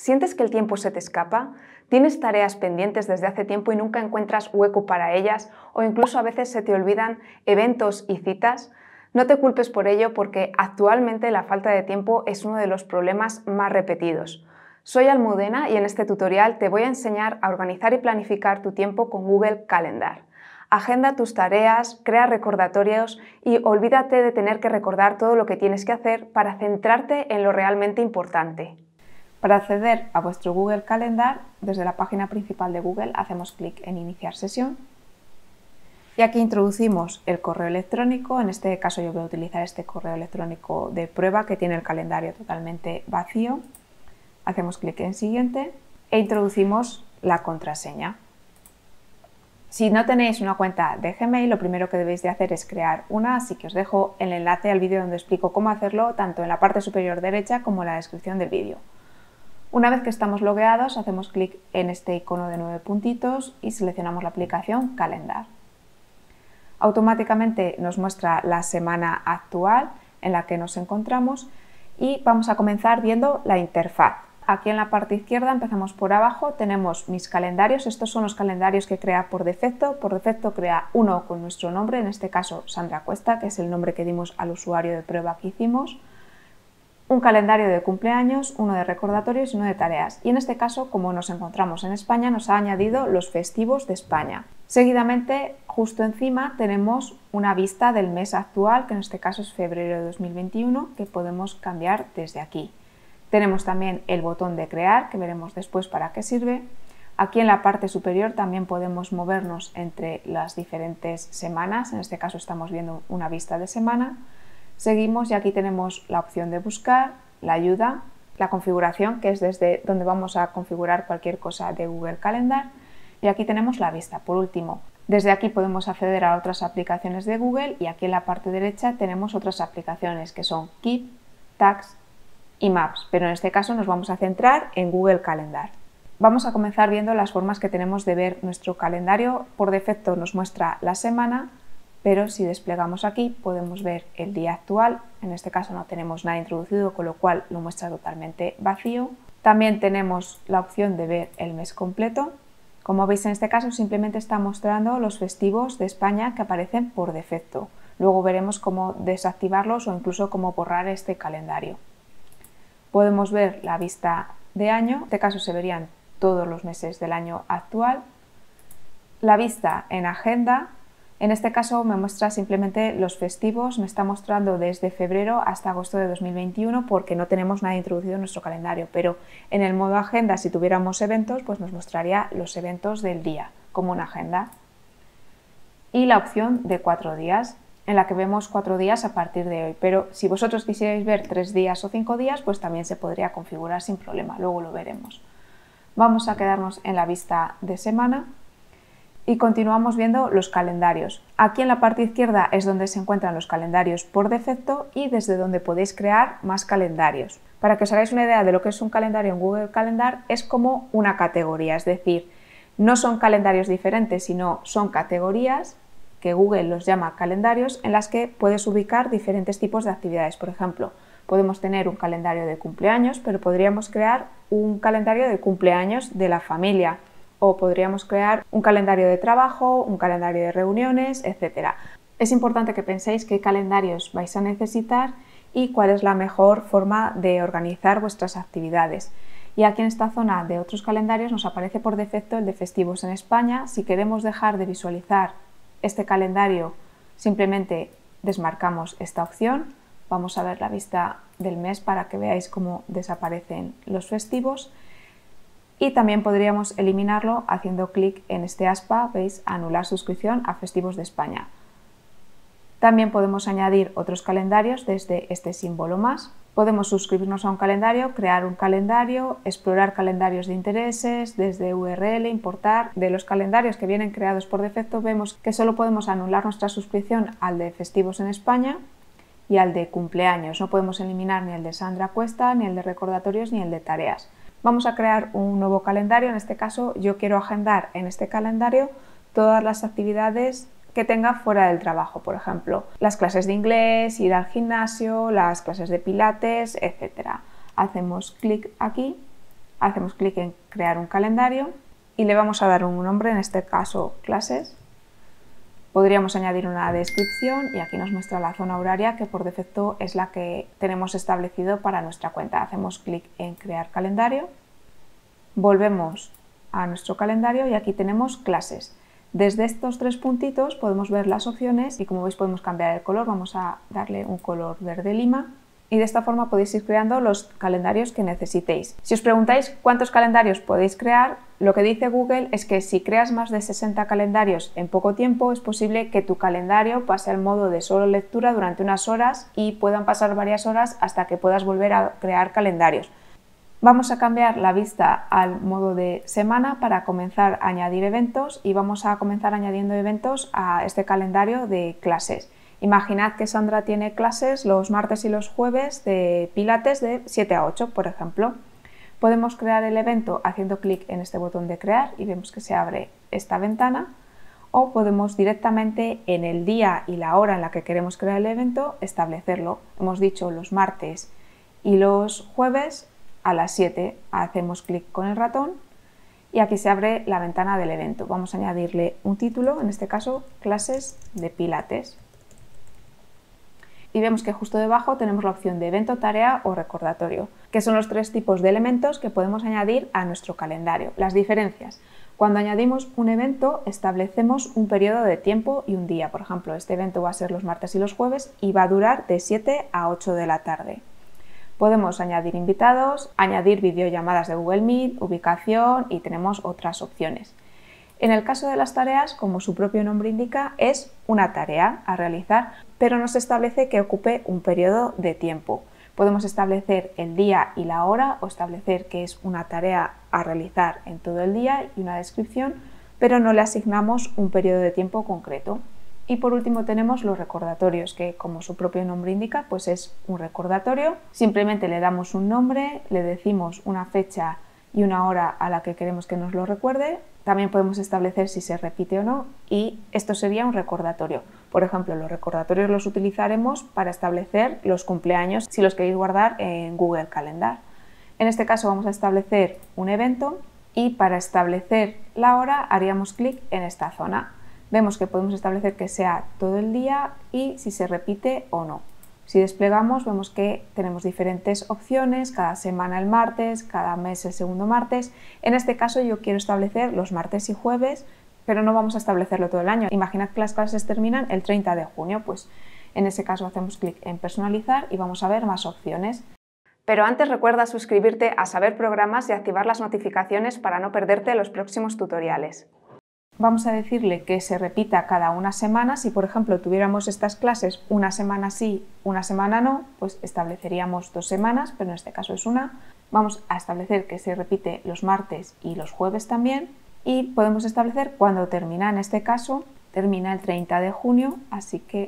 ¿Sientes que el tiempo se te escapa? ¿Tienes tareas pendientes desde hace tiempo y nunca encuentras hueco para ellas? ¿O incluso a veces se te olvidan eventos y citas? No te culpes por ello porque actualmente la falta de tiempo es uno de los problemas más repetidos. Soy Almudena y en este tutorial te voy a enseñar a organizar y planificar tu tiempo con Google Calendar. Agenda tus tareas, crea recordatorios y olvídate de tener que recordar todo lo que tienes que hacer para centrarte en lo realmente importante. Para acceder a vuestro Google Calendar, desde la página principal de Google hacemos clic en Iniciar sesión y aquí introducimos el correo electrónico. En este caso yo voy a utilizar este correo electrónico de prueba que tiene el calendario totalmente vacío. Hacemos clic en Siguiente e introducimos la contraseña. Si no tenéis una cuenta de Gmail, lo primero que debéis de hacer es crear una, así que os dejo el enlace al vídeo donde explico cómo hacerlo, tanto en la parte superior derecha como en la descripción del vídeo. Una vez que estamos logueados, hacemos clic en este icono de 9 puntitos y seleccionamos la aplicación Calendar. Automáticamente nos muestra la semana actual en la que nos encontramos y vamos a comenzar viendo la interfaz. Aquí en la parte izquierda, empezamos por abajo, tenemos mis calendarios. Estos son los calendarios que crea por defecto. Por defecto crea uno con nuestro nombre, en este caso Sandra Cuesta, que es el nombre que dimos al usuario de prueba que hicimos. Un calendario de cumpleaños, uno de recordatorios y uno de tareas. Y en este caso, como nos encontramos en España, nos ha añadido los festivos de España. Seguidamente, justo encima, tenemos una vista del mes actual, que en este caso es febrero de 2021, que podemos cambiar desde aquí. Tenemos también el botón de crear, que veremos después para qué sirve. Aquí en la parte superior también podemos movernos entre las diferentes semanas. En este caso estamos viendo una vista de semana. Seguimos y aquí tenemos la opción de buscar, la ayuda, la configuración, que es desde donde vamos a configurar cualquier cosa de Google Calendar, y aquí tenemos la vista. Por último, desde aquí podemos acceder a otras aplicaciones de Google y aquí en la parte derecha tenemos otras aplicaciones que son Keep, Tags y Maps, pero en este caso nos vamos a centrar en Google Calendar. Vamos a comenzar viendo las formas que tenemos de ver nuestro calendario. Por defecto nos muestra la semana, pero si desplegamos aquí podemos ver el día actual. En este caso no tenemos nada introducido, con lo cual lo muestra totalmente vacío. También tenemos la opción de ver el mes completo. Como veis, en este caso simplemente está mostrando los festivos de España que aparecen por defecto. Luego veremos cómo desactivarlos o incluso cómo borrar este calendario. Podemos ver la vista de año. En este caso se verían todos los meses del año actual. La vista en agenda. En este caso me muestra simplemente los festivos, me está mostrando desde febrero hasta agosto de 2021 porque no tenemos nada introducido en nuestro calendario, pero en el modo agenda, si tuviéramos eventos, pues nos mostraría los eventos del día como una agenda. Y la opción de 4 días, en la que vemos 4 días a partir de hoy, pero si vosotros quisierais ver 3 días o 5 días, pues también se podría configurar sin problema, luego lo veremos. Vamos a quedarnos en la vista de semana. Y continuamos viendo los calendarios. Aquí en la parte izquierda es donde se encuentran los calendarios por defecto y desde donde podéis crear más calendarios. Para que os hagáis una idea de lo que es un calendario en Google Calendar, es como una categoría, es decir, no son calendarios diferentes, sino son categorías que Google los llama calendarios en las que puedes ubicar diferentes tipos de actividades. Por ejemplo, podemos tener un calendario de cumpleaños, pero podríamos crear un calendario de cumpleaños de la familia. O podríamos crear un calendario de trabajo, un calendario de reuniones, etc. Es importante que penséis qué calendarios vais a necesitar y cuál es la mejor forma de organizar vuestras actividades. Y aquí en esta zona de otros calendarios nos aparece por defecto el de festivos en España. Si queremos dejar de visualizar este calendario, simplemente desmarcamos esta opción. Vamos a ver la vista del mes para que veáis cómo desaparecen los festivos. Y también podríamos eliminarlo haciendo clic en este aspa, veis, anular suscripción a festivos de España. También podemos añadir otros calendarios desde este símbolo más. Podemos suscribirnos a un calendario, crear un calendario, explorar calendarios de intereses, desde URL, importar. De los calendarios que vienen creados por defecto vemos que solo podemos anular nuestra suscripción al de festivos en España y al de cumpleaños. No podemos eliminar ni el de Sandra Cuesta, ni el de recordatorios, ni el de tareas. Vamos a crear un nuevo calendario. En este caso yo quiero agendar en este calendario todas las actividades que tenga fuera del trabajo, por ejemplo, las clases de inglés, ir al gimnasio, las clases de pilates, etc. Hacemos clic aquí, hacemos clic en crear un calendario y le vamos a dar un nombre, en este caso clases. Podríamos añadir una descripción y aquí nos muestra la zona horaria que por defecto es la que tenemos establecido para nuestra cuenta. Hacemos clic en crear calendario, volvemos a nuestro calendario y aquí tenemos clases. Desde estos 3 puntitos podemos ver las opciones y como veis podemos cambiar el color. Vamos a darle un color verde lima y de esta forma podéis ir creando los calendarios que necesitéis. Si os preguntáis cuántos calendarios podéis crear, lo que dice Google es que si creas más de 60 calendarios en poco tiempo es posible que tu calendario pase al modo de solo lectura durante unas horas y puedan pasar varias horas hasta que puedas volver a crear calendarios. Vamos a cambiar la vista al modo de semana para comenzar a añadir eventos y vamos a comenzar añadiendo eventos a este calendario de clases. Imaginad que Sandra tiene clases los martes y los jueves de pilates de 7 a 8, por ejemplo. Podemos crear el evento haciendo clic en este botón de crear y vemos que se abre esta ventana, o podemos directamente en el día y la hora en la que queremos crear el evento establecerlo. Hemos dicho los martes y los jueves a las 7. Hacemos clic con el ratón y aquí se abre la ventana del evento. Vamos a añadirle un título, en este caso clases de pilates. Y vemos que justo debajo tenemos la opción de evento, tarea o recordatorio, que son los 3 tipos de elementos que podemos añadir a nuestro calendario. Las diferencias: cuando añadimos un evento establecemos un periodo de tiempo y un día. Por ejemplo, este evento va a ser los martes y los jueves y va a durar de 7 a 8 de la tarde. Podemos añadir invitados, añadir videollamadas de Google Meet, ubicación y tenemos otras opciones. En el caso de las tareas, como su propio nombre indica, es una tarea a realizar, pero no se establece que ocupe un periodo de tiempo. Podemos establecer el día y la hora o establecer que es una tarea a realizar en todo el día y una descripción, pero no le asignamos un periodo de tiempo concreto. Y por último tenemos los recordatorios, que como su propio nombre indica, pues es un recordatorio. Simplemente le damos un nombre, le decimos una fecha y una hora a la que queremos que nos lo recuerde. También podemos establecer si se repite o no y esto sería un recordatorio. Por ejemplo, los recordatorios los utilizaremos para establecer los cumpleaños si los queréis guardar en Google Calendar. En este caso vamos a establecer un evento y para establecer la hora haríamos clic en esta zona. Vemos que podemos establecer que sea todo el día y si se repite o no. Si desplegamos vemos que tenemos diferentes opciones, cada semana el martes, cada mes el segundo martes. En este caso yo quiero establecer los martes y jueves, pero no vamos a establecerlo todo el año. Imaginad que las clases terminan el 30 de junio, pues en ese caso hacemos clic en personalizar y vamos a ver más opciones. Pero antes recuerda suscribirte a Saber Programas y activar las notificaciones para no perderte los próximos tutoriales. Vamos a decirle que se repita cada una semana. Si por ejemplo tuviéramos estas clases una semana sí, una semana no, pues estableceríamos 2 semanas, pero en este caso es una. Vamos a establecer que se repite los martes y los jueves también y podemos establecer cuándo termina. En este caso termina el 30 de junio, así que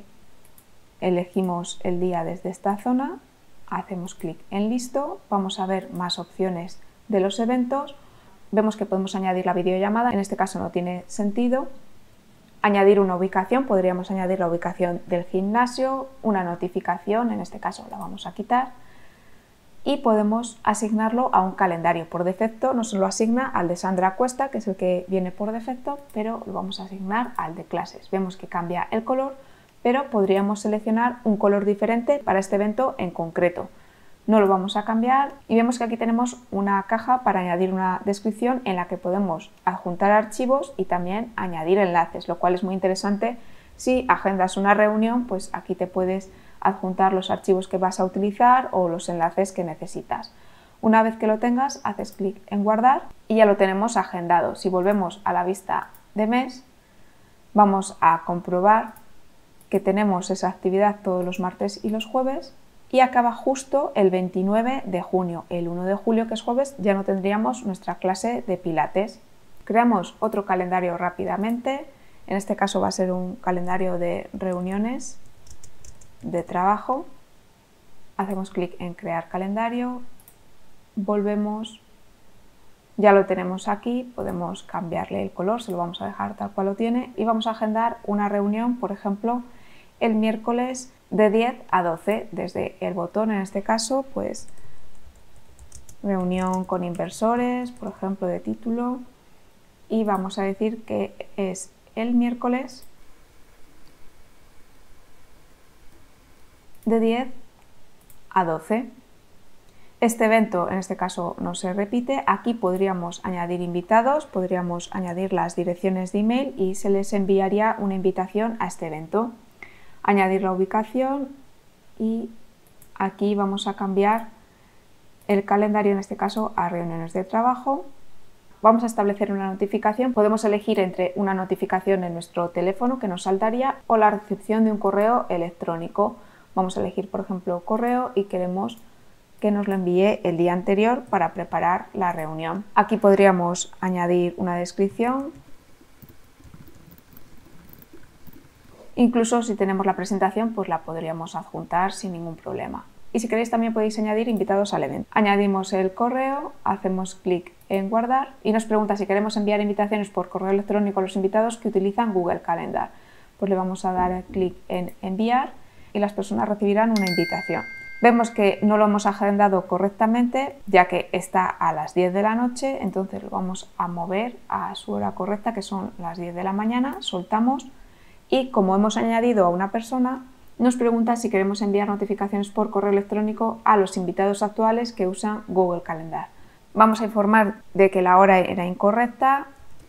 elegimos el día desde esta zona, hacemos clic en listo, vamos a ver más opciones de los eventos. Vemos que podemos añadir la videollamada, en este caso no tiene sentido. Añadir una ubicación, podríamos añadir la ubicación del gimnasio, una notificación, en este caso la vamos a quitar. Y podemos asignarlo a un calendario. Por defecto nos lo asigna al de Sandra Cuesta, que es el que viene por defecto, pero lo vamos a asignar al de clases. Vemos que cambia el color, pero podríamos seleccionar un color diferente para este evento en concreto. No lo vamos a cambiar y vemos que aquí tenemos una caja para añadir una descripción en la que podemos adjuntar archivos y también añadir enlaces, lo cual es muy interesante. Si agendas una reunión, pues aquí te puedes adjuntar los archivos que vas a utilizar o los enlaces que necesitas. Una vez que lo tengas, haces clic en guardar y ya lo tenemos agendado. Si volvemos a la vista de mes, vamos a comprobar que tenemos esa actividad todos los martes y los jueves y acaba justo el 29 de junio. El 1 de julio, que es jueves, ya no tendríamos nuestra clase de pilates. Creamos otro calendario rápidamente. En este caso va a ser un calendario de reuniones de trabajo. Hacemos clic en crear calendario, volvemos, ya lo tenemos aquí, podemos cambiarle el color, se lo vamos a dejar tal cual lo tiene y vamos a agendar una reunión, por ejemplo, el miércoles de 10 a 12, desde el botón, en este caso, pues reunión con inversores, por ejemplo, de título, y vamos a decir que es el miércoles de 10 a 12. Este evento en este caso no se repite. Aquí podríamos añadir invitados, podríamos añadir las direcciones de email y se les enviaría una invitación a este evento. Añadir la ubicación y aquí vamos a cambiar el calendario, en este caso a reuniones de trabajo. Vamos a establecer una notificación. Podemos elegir entre una notificación en nuestro teléfono que nos saltaría o la recepción de un correo electrónico. Vamos a elegir, por ejemplo, correo y queremos que nos lo envíe el día anterior para preparar la reunión. Aquí podríamos añadir una descripción. Incluso si tenemos la presentación, pues la podríamos adjuntar sin ningún problema. Y si queréis también podéis añadir invitados al evento. Añadimos el correo, hacemos clic en guardar y nos pregunta si queremos enviar invitaciones por correo electrónico a los invitados que utilizan Google Calendar. Pues le vamos a dar clic en enviar y las personas recibirán una invitación. Vemos que no lo hemos agendado correctamente, ya que está a las 10 de la noche, entonces lo vamos a mover a su hora correcta, que son las 10 de la mañana, soltamos y como hemos añadido a una persona, nos pregunta si queremos enviar notificaciones por correo electrónico a los invitados actuales que usan Google Calendar. Vamos a informar de que la hora era incorrecta,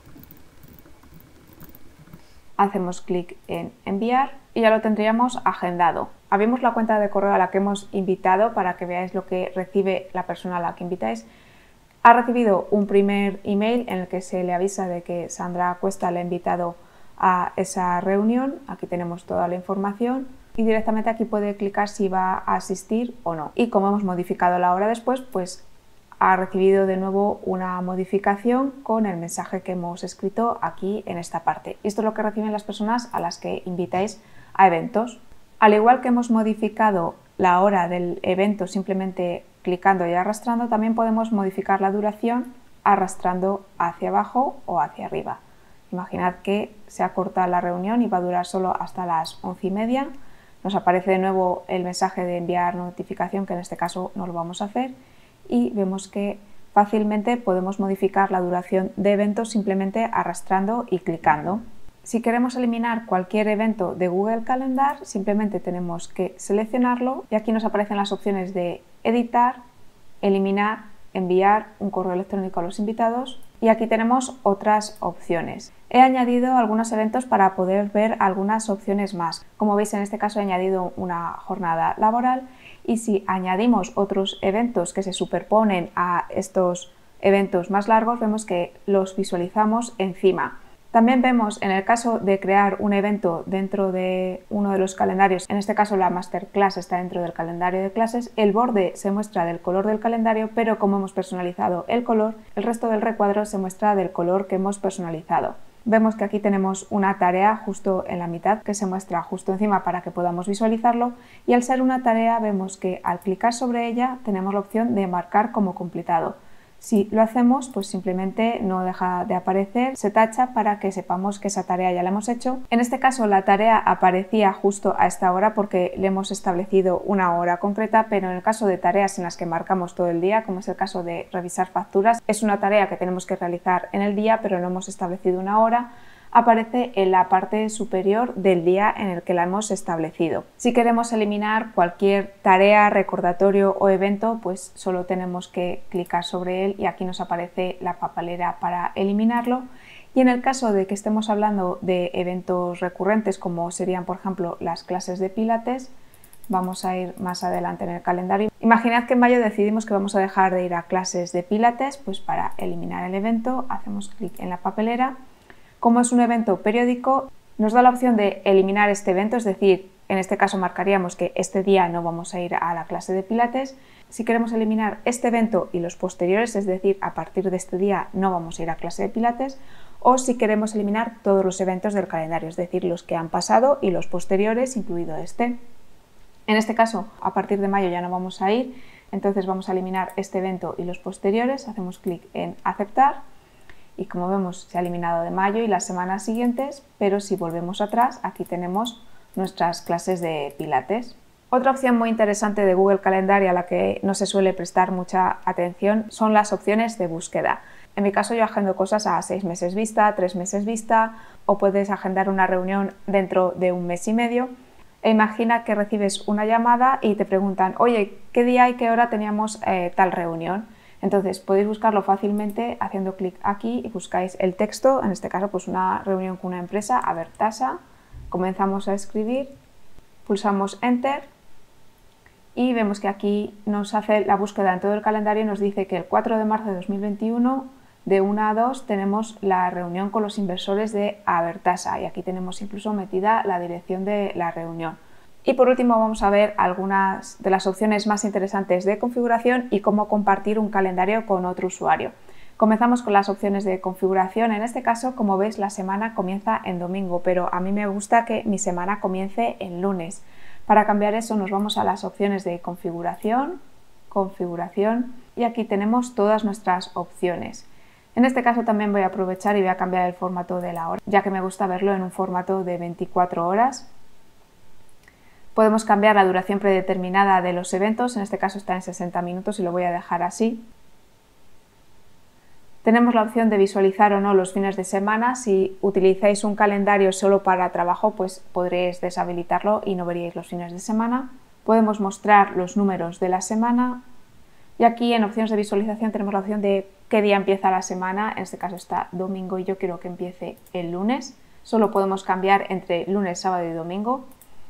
hacemos clic en enviar y ya lo tendríamos agendado. Abrimos la cuenta de correo a la que hemos invitado para que veáis lo que recibe la persona a la que invitáis. Ha recibido un primer email en el que se le avisa de que Sandra Cuesta le ha invitado a esa reunión. Aquí tenemos toda la información y directamente aquí puede clicar si va a asistir o no. Y como hemos modificado la hora después, pues ha recibido de nuevo una modificación con el mensaje que hemos escrito aquí en esta parte. Esto es lo que reciben las personas a las que invitáis a eventos. Al igual que hemos modificado la hora del evento simplemente clicando y arrastrando, también podemos modificar la duración arrastrando hacia abajo o hacia arriba. Imaginad que se ha cortado la reunión y va a durar solo hasta las 11:30. Nos aparece de nuevo el mensaje de enviar notificación, que en este caso no lo vamos a hacer, y vemos que fácilmente podemos modificar la duración de eventos simplemente arrastrando y clicando. Si queremos eliminar cualquier evento de Google Calendar, simplemente tenemos que seleccionarlo y aquí nos aparecen las opciones de editar, eliminar, enviar un correo electrónico a los invitados y aquí tenemos otras opciones. He añadido algunos eventos para poder ver algunas opciones más. Como veis, en este caso he añadido una jornada laboral y si añadimos otros eventos que se superponen a estos eventos más largos, vemos que los visualizamos encima. También vemos en el caso de crear un evento dentro de uno de los calendarios, en este caso la Masterclass está dentro del calendario de clases, el borde se muestra del color del calendario, pero como hemos personalizado el color, el resto del recuadro se muestra del color que hemos personalizado. Vemos que aquí tenemos una tarea justo en la mitad que se muestra justo encima para que podamos visualizarlo y al ser una tarea vemos que al clicar sobre ella tenemos la opción de marcar como completado. Si lo hacemos, pues simplemente no deja de aparecer, se tacha para que sepamos que esa tarea ya la hemos hecho. En este caso la tarea aparecía justo a esta hora porque le hemos establecido una hora concreta, pero en el caso de tareas en las que marcamos todo el día, como es el caso de revisar facturas, es una tarea que tenemos que realizar en el día, pero no hemos establecido una hora, aparece en la parte superior del día en el que la hemos establecido. Si queremos eliminar cualquier tarea, recordatorio o evento, pues solo tenemos que clicar sobre él y aquí nos aparece la papelera para eliminarlo. Y en el caso de que estemos hablando de eventos recurrentes, como serían por ejemplo las clases de Pilates, vamos a ir más adelante en el calendario. Imaginad que en mayo decidimos que vamos a dejar de ir a clases de Pilates, pues para eliminar el evento hacemos clic en la papelera. Como es un evento periódico, nos da la opción de eliminar este evento, es decir, en este caso marcaríamos que este día no vamos a ir a la clase de Pilates. Si queremos eliminar este evento y los posteriores, es decir, a partir de este día no vamos a ir a clase de Pilates, o si queremos eliminar todos los eventos del calendario, es decir, los que han pasado y los posteriores, incluido este. En este caso, a partir de mayo ya no vamos a ir, entonces vamos a eliminar este evento y los posteriores, hacemos clic en aceptar. Y como vemos se ha eliminado de mayo y las semanas siguientes, pero si volvemos atrás aquí tenemos nuestras clases de Pilates. Otra opción muy interesante de Google Calendar y a la que no se suele prestar mucha atención son las opciones de búsqueda. En mi caso yo agendo cosas a 6 meses vista, 3 meses vista, o puedes agendar una reunión dentro de un mes y medio. E imagina que recibes una llamada y te preguntan, oye, ¿qué día y qué hora teníamos tal reunión? Entonces podéis buscarlo fácilmente haciendo clic aquí y buscáis el texto, en este caso pues una reunión con una empresa, Abertasa. Comenzamos a escribir, pulsamos Enter y vemos que aquí nos hace la búsqueda en todo el calendario y nos dice que el 4 de marzo de 2021 de 1 a 2 tenemos la reunión con los inversores de Abertasa y aquí tenemos incluso metida la dirección de la reunión. Y por último vamos a ver algunas de las opciones más interesantes de configuración y cómo compartir un calendario con otro usuario. Comenzamos con las opciones de configuración. En este caso, como veis, la semana comienza en domingo, pero a mí me gusta que mi semana comience en lunes. Para cambiar eso nos vamos a las opciones de configuración, y aquí tenemos todas nuestras opciones. En este caso también voy a aprovechar y voy a cambiar el formato de la hora, ya que me gusta verlo en un formato de 24 horas. Podemos cambiar la duración predeterminada de los eventos, en este caso está en 60 minutos y lo voy a dejar así. Tenemos la opción de visualizar o no los fines de semana. Si utilizáis un calendario solo para trabajo, pues podréis deshabilitarlo y no veríais los fines de semana. Podemos mostrar los números de la semana. Y aquí en opciones de visualización tenemos la opción de qué día empieza la semana. En este caso está domingo y yo quiero que empiece el lunes. Solo podemos cambiar entre lunes, sábado y domingo.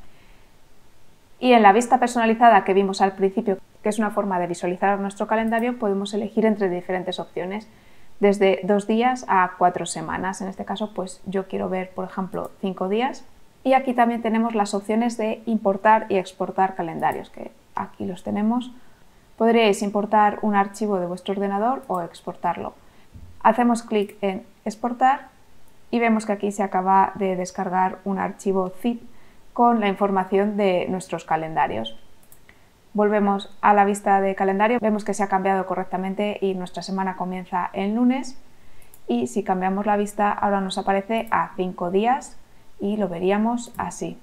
Y en la vista personalizada que vimos al principio, que es una forma de visualizar nuestro calendario, podemos elegir entre diferentes opciones, desde 2 días a 4 semanas. En este caso, pues yo quiero ver, por ejemplo, 5 días. Y aquí también tenemos las opciones de importar y exportar calendarios, que aquí los tenemos. Podríais importar un archivo de vuestro ordenador o exportarlo. Hacemos clic en exportar y vemos que aquí se acaba de descargar un archivo zip con la información de nuestros calendarios. Volvemos a la vista de calendario, vemos que se ha cambiado correctamente y nuestra semana comienza el lunes. Y si cambiamos la vista, ahora nos aparece a 5 días y lo veríamos así.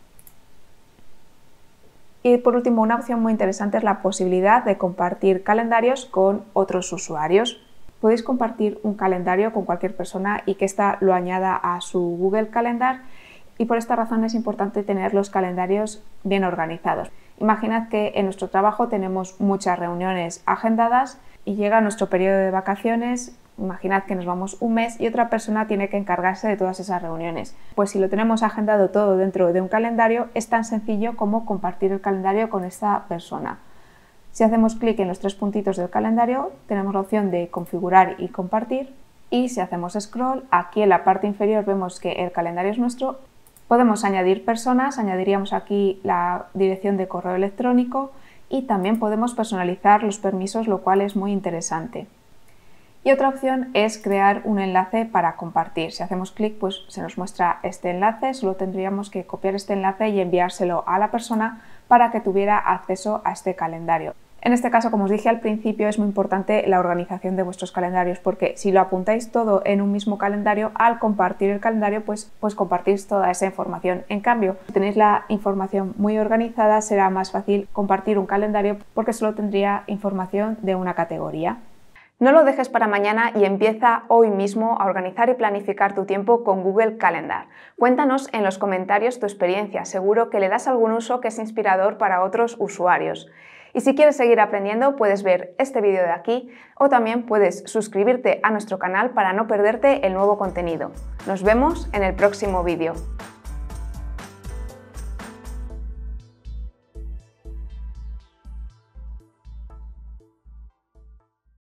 Y por último, una opción muy interesante es la posibilidad de compartir calendarios con otros usuarios. Podéis compartir un calendario con cualquier persona y que ésta lo añada a su Google Calendar, y por esta razón es importante tener los calendarios bien organizados. Imaginad que en nuestro trabajo tenemos muchas reuniones agendadas y llega nuestro periodo de vacaciones. Imaginad que nos vamos un mes y otra persona tiene que encargarse de todas esas reuniones. Pues si lo tenemos agendado todo dentro de un calendario, es tan sencillo como compartir el calendario con esta persona. Si hacemos clic en los 3 puntitos del calendario, tenemos la opción de configurar y compartir. Y si hacemos scroll, aquí en la parte inferior vemos que el calendario es nuestro. Podemos añadir personas, añadiríamos aquí la dirección de correo electrónico y también podemos personalizar los permisos, lo cual es muy interesante. Y otra opción es crear un enlace para compartir. Si hacemos clic, pues se nos muestra este enlace, solo tendríamos que copiar este enlace y enviárselo a la persona para que tuviera acceso a este calendario. En este caso, como os dije al principio, es muy importante la organización de vuestros calendarios, porque si lo apuntáis todo en un mismo calendario, al compartir el calendario, pues compartís toda esa información. En cambio, si tenéis la información muy organizada, será más fácil compartir un calendario porque solo tendría información de una categoría. No lo dejes para mañana y empieza hoy mismo a organizar y planificar tu tiempo con Google Calendar. Cuéntanos en los comentarios tu experiencia, seguro que le das algún uso que es inspirador para otros usuarios. Y si quieres seguir aprendiendo, puedes ver este vídeo de aquí o también puedes suscribirte a nuestro canal para no perderte el nuevo contenido. Nos vemos en el próximo vídeo.